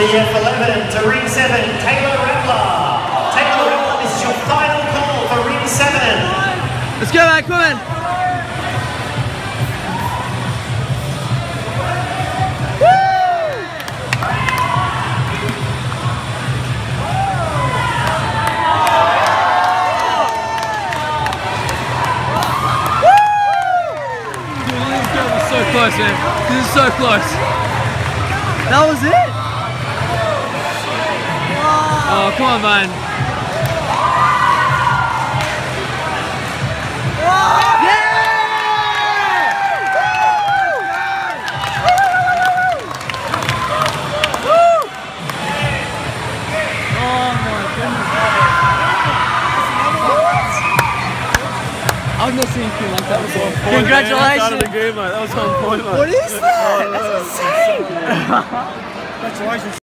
TF11 to ring 7, Taylor Rattler. Taylor Rattler, this is your final call for ring 7. Let's go, man, come on. So close, man. This is so close. That was it? Oh, come on, man. I've not seen anything like that before. Congratulations! That was on point, mate. What is that? That's insane! Congratulations.